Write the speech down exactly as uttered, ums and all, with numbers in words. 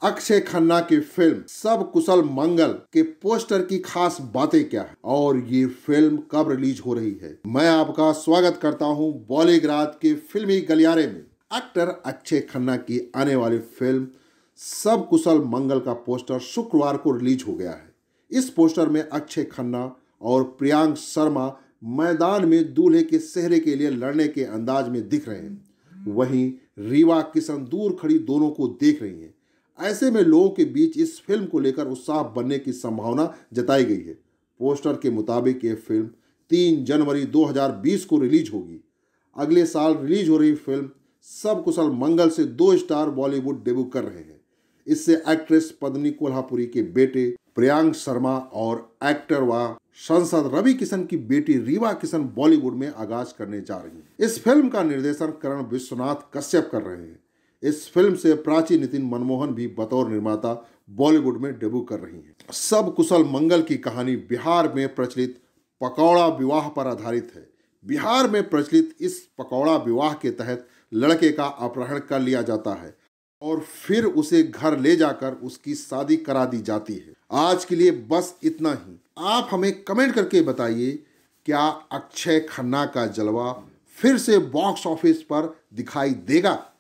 अक्षय खन्ना की फिल्म सब कुशल मंगल के पोस्टर की खास बातें क्या है और ये फिल्म कब रिलीज हो रही है। मैं आपका स्वागत करता हूं बॉलीग्राज के फिल्मी गलियारे में। एक्टर अक्षय खन्ना की आने वाली फिल्म सब कुशल मंगल का पोस्टर शुक्रवार को रिलीज हो गया है। इस पोस्टर में अक्षय खन्ना और प्रियांक शर्मा मैदान में दूल्हे के सेहरे के लिए लड़ने के अंदाज में दिख रहे हैं। वहीं रीवा किशन दूर खड़ी दोनों को देख रही हैं। ऐसे में लोगों के बीच इस फिल्म को लेकर उत्साह बनने की संभावना जताई गई है। पोस्टर के मुताबिक ये फिल्म तीन जनवरी दो हज़ार बीस को रिलीज होगी। अगले साल रिलीज हो रही फिल्म सब कुशल मंगल से दो स्टार बॉलीवुड डेब्यू कर रहे हैं। इससे एक्ट्रेस पद्मिनी कोल्हापुरी के बेटे प्रियांक शर्मा और एक्टर व सांसद रवि किशन की बेटी रीवा किशन बॉलीवुड में आगाज करने जा रही हैं। इस फिल्म का निर्देशन करण विश्वनाथ कश्यप कर रहे हैं। इस फिल्म से प्राची नितिन मनमोहन भी बतौर निर्माता बॉलीवुड में डेब्यू कर रही हैं। सब कुशल मंगल की कहानी बिहार में प्रचलित पकौड़ा विवाह पर आधारित है। बिहार में प्रचलित इस पकौड़ा विवाह के तहत लड़के का अपहरण कर लिया जाता है और फिर उसे घर ले जाकर उसकी शादी करा दी जाती है। आज के लिए बस इतना ही। आप हमें कमेंट करके बताइए, क्या अक्षय खन्ना का जलवा फिर से बॉक्स ऑफिस पर दिखाई देगा?